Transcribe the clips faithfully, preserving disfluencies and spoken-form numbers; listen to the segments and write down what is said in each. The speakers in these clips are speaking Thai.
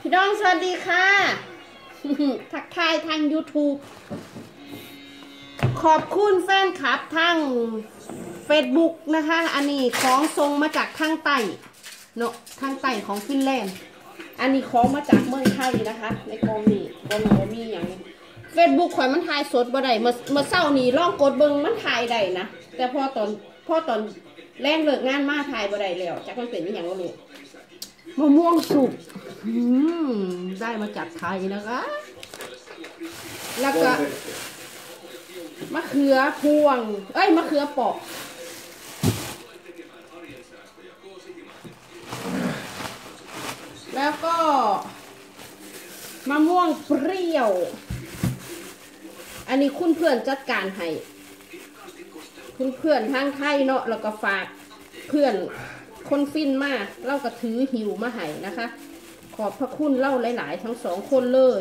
พี่น้องสวัสดีค่ะ ทักทายทาง ยูทูบ ขอบคุณแฟนคลับทาง เฟซบุ๊ก นะคะอันนี้ของทรงมาจากทางใต้เนาะทางใต้ของฟินแลนด์อันนี้ของมาจากเมืองไทยนะคะในกองนี้กองนี้มีอย่างนี้เฟซบุ๊กข่อยมันถ่ายสดบ่ได้เมื่อเมื่อเช้านี้ลองกดเบิ่งมันถ่ายได้นะแต่พอตอนพอตอนแรงเลิกงานมาถ่ายบ่ได้แล้วจากมันเป็นอย่างไรลูกมะม่วงสุกได้มาจากไทยนะคะแล้วก็มะเขือพวงเอ้ยมะเขือเปาะแล้วก็มะม่วงเปรี้ยวอันนี้คุณเพื่อนจัดการให้คุณเพื่อนทางไทยเนาะแล้วก็ฝากเพื่อนคนฟินมากเล่าก็ถือหิวมาให้นะคะขอบพระคุณเล่าหลายๆทั้งสองคนเลย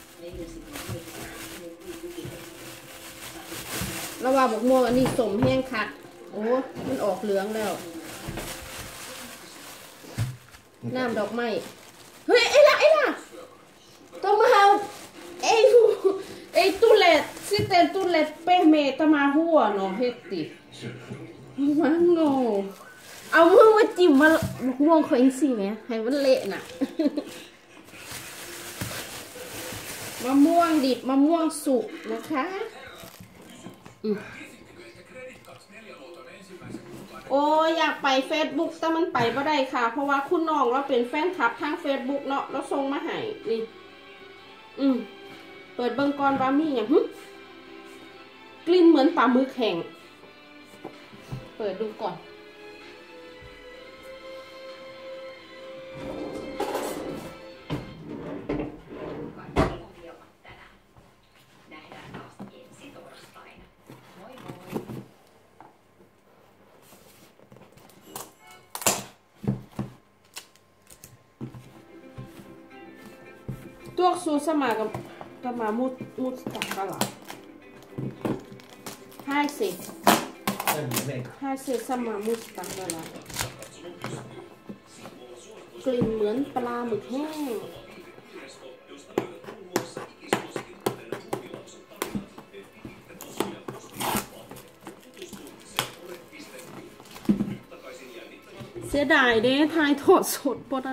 ระว่าบอกม่วงอันนี้สมแห้งคักโอ้มันออกเหลืองแล้วน้ำดอกไม้เฮ้ยไอ้ละไอ้ละต้องมาเอาไอ้ไอ้ตุเล็ดซิเตนตุเล็ดเป้เมตมาหัวเนาะเฮ็ดติมันโง่เอามือมาจิ้มมาม่วงเขาเองสิไหมให้มันเละน่ะมะม่วงดิบมะม่วงสุกนะคะโอ้อยากไปเฟซบุ๊กแต่มันไปไม่ได้ค่ะเพราะว่าคุณน้องเราเป็นแฟนคลับทางเฟซบุ๊กเนาะเราส่งมาให้นี่อืมเปิดเบิ้งก่อนว่ามีอย่างกลิ่นเหมือนปลาหมึกแข็งเปิดดูก่อนTuoksuu sama kuin tämä mustakaala. Haisee. Haisee sama mustakala. กลิ่นเหมือนปลาหมึกแห้งเสียดายเด้ทายทอดสดบ่ได้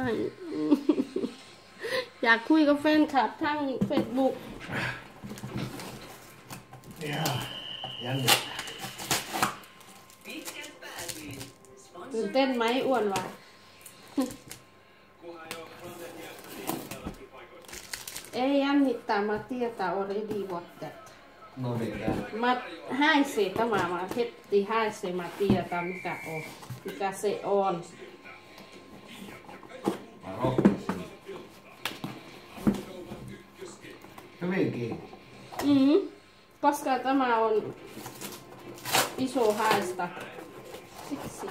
อยากคุยกับแฟนคลับทางเฟซบุ๊กตื่นเต้นไหมอ้วนวะเอ้ยันนิตามาเตียตา already what that ma hai se tama ma hetti hai se ma tia ta mikä on mikä se on Hyvinkin. Mm. Koska tämä on iso haista. Siksi.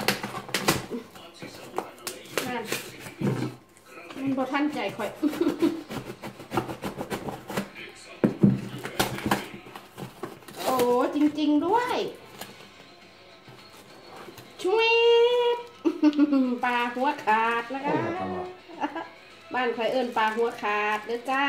Näin. Mun boทันใจค่อย โอ้จริงๆด้วยช่วยปลาหัวขาดนะคะบ้านใครเอิ้นปลาหัวขาดเด้อจ้า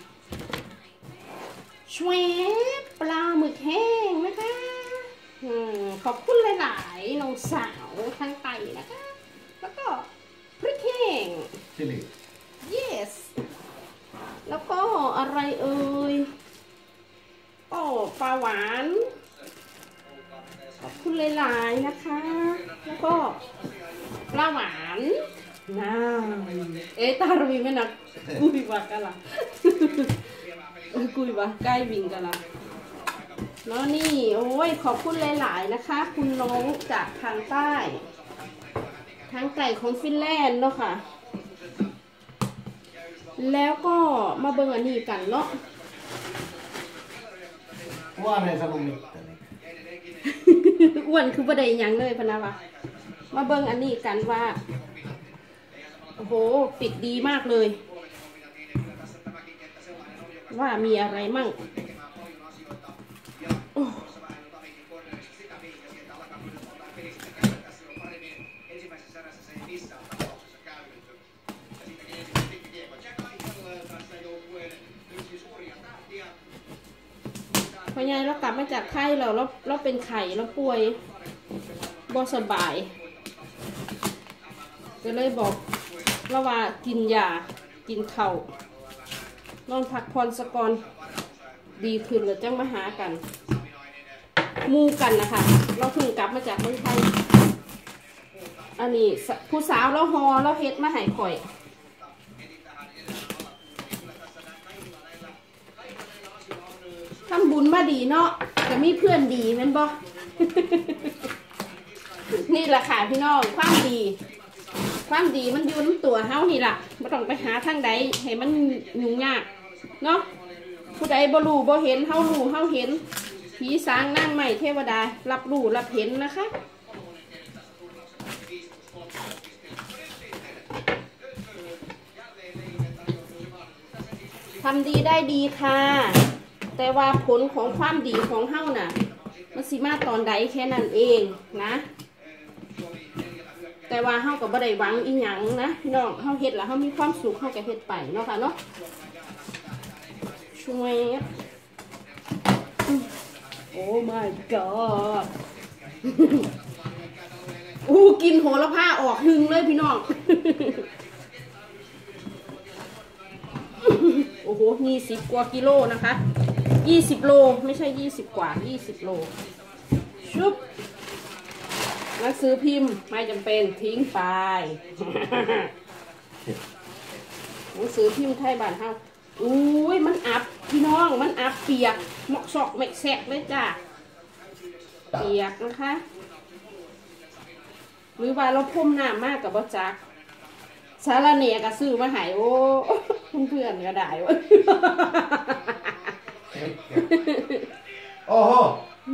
ช่วยปลาหมึกแห้งนะคะขอบคุณหลายๆน้องสาวทางไต่นะคะแล้วก็พริกแห้ง Chili yes แล้วก็อะไรเอ่ยก็ปลาหวานขอบคุณหลายๆนะคะแล้วก็ปลาหวานน่าเอ๊ะตาเรามีไหมนะกุยบากะล่ะกุยบาใกล้วิ่งกันละแล้วนี่โอ้ยขอบคุณหลายๆนะคะคุณน้องจากทางใต้ทางไก่ของฟินแลนด์เนาะค่ะแล้วก็มาเบิ่งอันนี้กันเนาะอ้วนเลยสนุกนิดอ้วนคือประเดี๋ยวยังเลยพนะวะมาเบิ่งอันนี้กันว่าโอ้โหปิดดีมากเลยว่ามีอะไรมั่งอใหญ่เรากลับมาจากไข้เราเราเราเป็นไข้เราป่วยบ่สบายก็เลยบอกเราว่ากินยากินเข่านอนพักผ่อนสะก่อนดีขึ้นแล้วจังมาหากันมูกันนะคะเราเพิ่งกลับมาจากเมืองไทยอันนี้ผู้สาวเราฮอเราเฮ็ดมาให้ข่อยทำบุญมาดีเนาะจะมีเพื่อนดีแม่นบ่ นี่แหละค่ะพี่น้องความดีความดีมันอยู่น้ำตัวเฮานี่ล่ะไม่ต้องไปหาทางใดให้มันยุ่งยากเนาะผู้ใดบ่รู้บ่เห็นเฮารู้เฮาเห็นผีสางนางใหม่เทวดารับรู้รับเห็นนะคะทำดีได้ดีค่ะแต่ว่าผลของความดีของเฮาน่ะมันสิมาตอนใดแค่นั้นเองนะแต่ว่าเฮาก็บ่ได้หวังอีหยังนะพี่น้องเฮาเฮ็ดแล้วเฮามีความสุขเฮาก็เฮ็ดไปเนาะค่ะเนาะช่วยโอ้ my god อู้กินโหระพาออกหึงเลยพี่น้องโอ้โหยี่สิบกว่ากิโลนะคะยี่สิบโลไม่ใช่ยี่สิบกว่ายี่สิบโลชุบหนังสือพิมพ์ไม่จำเป็นทิ้งไป หนังสือพิมพ์ไทยบ้านเฮาอุ้ยมันอับพี่น้องมันอับเปียกหมอกซอกเม็กแซกเลยจ้าเปียกนะคะหรือว่าเราพ่มน้ำมากกับบ่จักสารเนียก็ซื้อมาหายโอ้เพื่อนๆก็ได้วะโอ้โห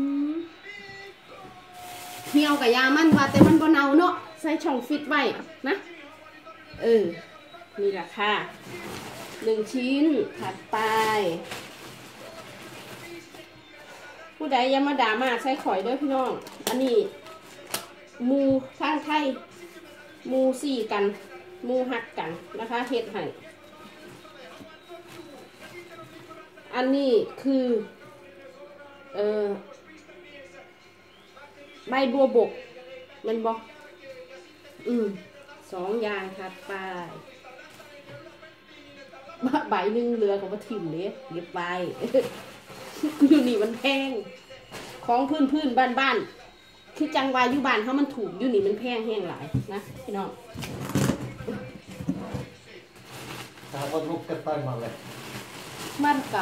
เที่ยวกับยามันว่าแต่มันบ่เน่าเนาะใส่ช่องฟิตไว้นะเออนี่แหละค่ะหนึ่งชิ้นถัดไปผู้ใดยามาด่ามาใส่ข่อยด้วยพี่น้องอันนี้มูทางไทยมูสี่กันมูหักกันนะคะเฮ็ดให้อันนี้คือเออใบบัวบกมันบอกอืมสองอย่างถัดไปใบหนึ่งเรือของมาถิ่มเลยเก็บไปอยู่นี่มันแพงของพื้นพื้นบ้านบ้านคือจังวาอยู่บ้านเขามันถูกอยู่นี่มันแพงแห้งหลายนะพี่น้องถ้าว่าลูกจะตายมาเลยมันกับ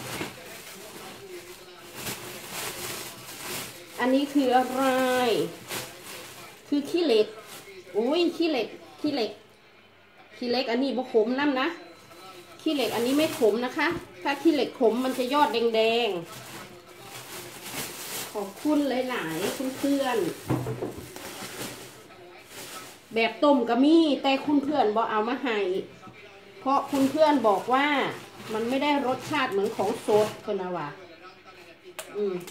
อันนี้คืออะไรคือขี้เหล็กอุ้ยขี้เหล็กขี้เหล็กขี้เหล็กอันนี้บ่ขมน้ำนะขี้เหล็กอันนี้ไม่ขมนะคะถ้าขี้เหล็กขมมันจะยอดแดงๆขอบคุณหลายๆเพื่อนๆแบบต้มก็มีแต่คุณเพื่อนบอกเอามาให้เพราะคุณเพื่อนบอกว่ามันไม่ได้รสชาติเหมือนของสดคนนะว่าอืม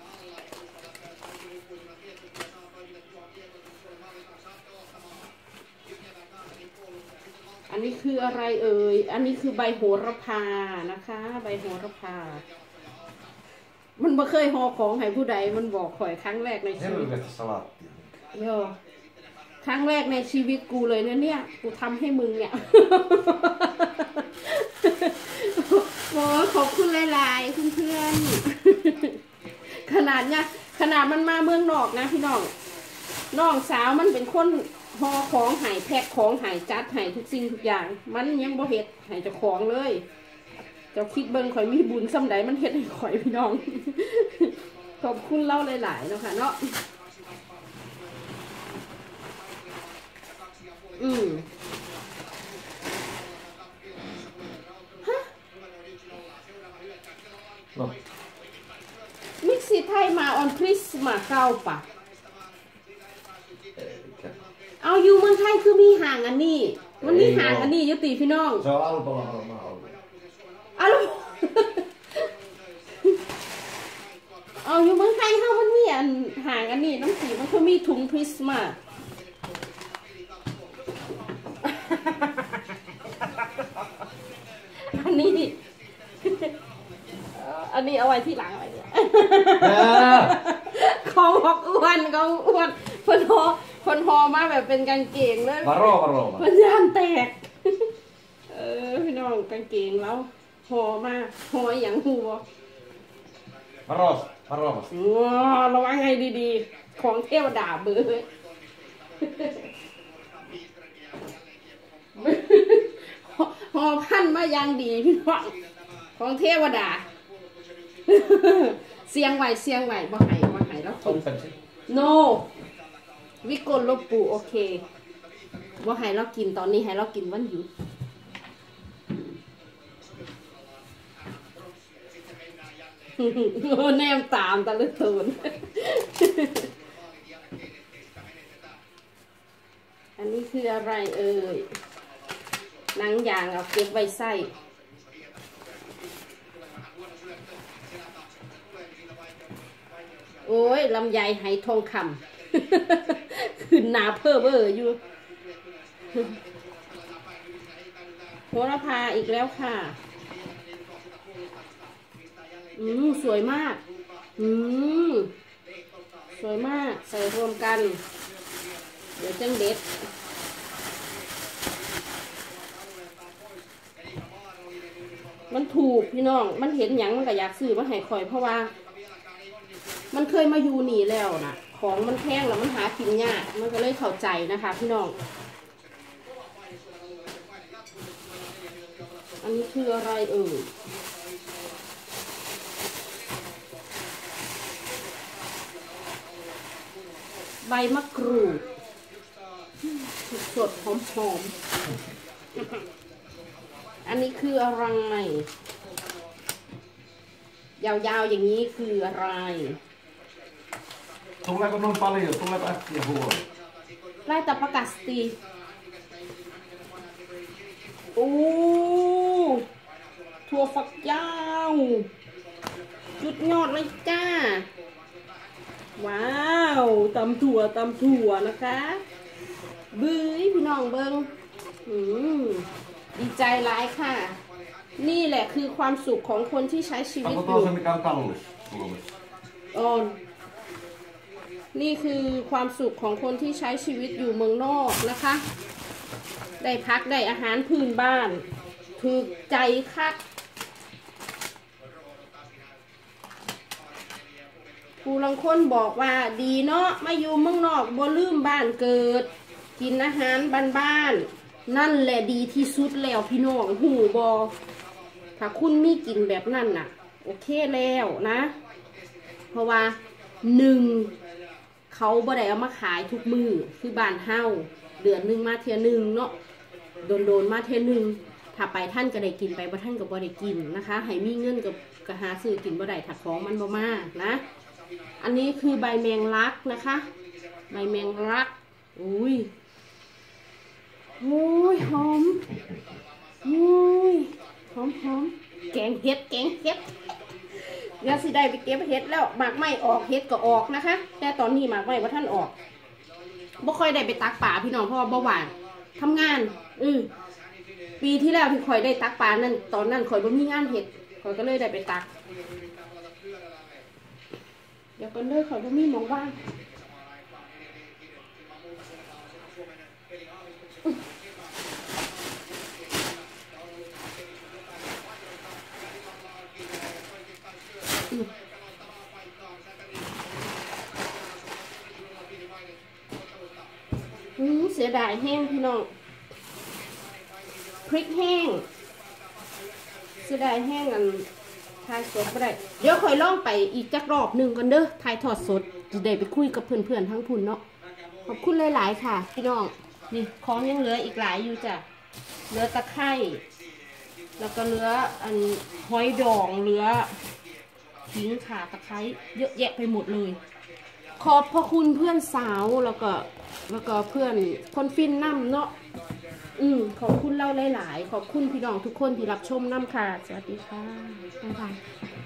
อันนี้คืออะไรเอ่ยอันนี้คือใบโหระพานะคะใบโหระพามันไม่เคยห่อของให้ผู้ใดมันบอกข่อยครั้งแรกในชีวิตโย่ครั้งแรกในชีวิตกูเลยนะเนี่ยกูทำให้มึงเนี่ยโอ้ขอบคุณหลายๆเพื่อนๆขนาดเนี่ยขนาดมันมาเมืองนอกนะพี่น้องน้องสาวมันเป็นคนห่อของหายแพ็คของหายจัดหายทุกสิ่งทุกอย่างมันยังบ่เฮ็ดหายเจ้าของเลยเจ้าคิดเบิ่งข่อยมีบุญซ้ำใดมันเฮ็ดให้ข่อยพี่น้องขอบคุณเล่าหลายๆเนาะค่ะเนาะอืมฮะมิกซี่ไทยมาออนคริสมาเก้าปะเอาอยู่เมืองไทยคือมีห่างอันนี้มันมีห่างอันนี้ยุติพี่น้องเอาเอาอยู่เมืองไทยเขามันมีอันห่างอันนี้น้ำสีมันก็มีถุงพริสมาอันนี้อันนี้เอาไว้ที่หลังไว้เนี่ยของบอกอ้วนของอ้วนคนหอคนหอมาแบบเป็นกางเกงเลยมารอมารอคนยานแตกเออพี่น้องกางเกงแล้วหอมาหออย่างหัวมารอมารอว้าระวังให้ดีๆของเทวดาเบอร์หอพันมาอย่างดีพี่น้องของเทวดาเสียงไหวเสียงไหวบ่ไหายบ่ไหายแล้วต้มเป็นสิ no วิกลลบปูโอเคบ่ให้เรากินตอนนี้ให้เรากินวันหยุดโอ้แนมตามตะลึกตูนอันนี้คืออะไรเอ่ยหนังยางเอาเก็บไว้ใส่โอ้ยลำไยไหทองคำขึ้นหนาเพ้อเบ้ออยู่โหระพาอีกแล้วค่ะอืมสวยมากอืมสวยมากใส่รวมกันเดี๋ยวจังเด็ดมันถูกพี่น้องมันเห็นหยังมันก็อยากซื้อมาให้ข่อยเพราะว่ามันเคยมาอยู่นี่แล้วนะของมันแพงแล้วมันหากินยากมันก็เลยเข้าใจนะคะพี่น้องอันนี้คืออะไรเอ่ยใบมะกรูดสดๆหอมๆอันนี้คืออะไรยาวๆอย่างนี้คืออะไรตรงแรกก็นอนปลาเลยตรงแรกอ่ะอย่าหัวไล่ตะปะกัสตีโอ้ถั่วฝักยาวจุดยอดเลยจ้าว้าวตำถั่วตำถั่วนะคะบื้อพี่น้องเบิ้งอืมดีใจร้ายค่ะนี่แหละคือความสุขของคนที่ใช้ชีวิตอยู่อ๋อนี่คือความสุขของคนที่ใช้ชีวิตอยู่เมืองนอกนะคะได้พักได้อาหารพื้นบ้านถูกใจคักผู้ลังคนบอกว่าดีเนาะมาอยู่เมืองนอกบ่ลืมบ้านเกิดกินอาหารบ้านๆนั่นแหละดีที่สุดแล้วพี่น้องหูบอถ้าคุณมีกินแบบนั้นน่ะโอเคแล้วนะเพราะว่าหนึ่งเขาบ่ได้เอามาขายทุกมือคือบ้านเฮาเดือนหนึ่งมาเทียหนึ่งเนาะโดนโดนมาเทียหนึ่งถ้าไปท่านก็ได้กินไปบ่ท่านก็บ่ได้กินนะคะให้มีเงินกับกระหาซื้อกินบ่ได้ถ้าของมันบ่มากนะอันนี้คือใบแมงลักนะคะใบแมงลักอุ้ยโอ้ยหอมอุ้ยหอมหอมแกงเห็ดแกงเห็ดเดี๋ยวสิได้ไปเก็บเห็ดแล้วหมากไม้ออกเห็ดก็ออกนะคะแต่ตอนนี้หมากไม้ว่าท่านออกบ่ค่อยได้ไปตักป่าพี่น้องเพราะว่าบ่หวานทำงานอือปีที่แล้วที่ข่อยได้ตักป่านั่นตอนนั้นข่อยบ่มีงานเห็ดข่อยก็เลยได้ไปตักเดี๋ยวก็เลยข่อยบ่มีหมองว่างอืมเสียดายแห้งพี่น้องพริกแห้งเสียดายแห้งอันทายสดก็ได้เดี๋ยวค่อยล่องไปอีกจักรอบหนึ่งกันเด้อทายทอดสดจะได้ไปคุยกับเพื่อนๆทั้งพุ่นเนาะขอบคุณหลายๆค่ะพี่น้องนี่ของยังเหลืออีกหลายอยู่จ้ะเหลือตะไคร้แล้วก็เหลืออันหอยดองเหลือขิงข่าตะไคร้เยอะแยะไปหมดเลยขอบพระคุณเพื่อนสาวแล้วก็แล้วก็เพื่อนคนฟินน้ำเนาะอืมขอบคุณเล่าหลายๆขอบคุณพี่น้องทุกคนที่รับชมน้ำค่ะสวัสดีค่ะบ๊ายบาย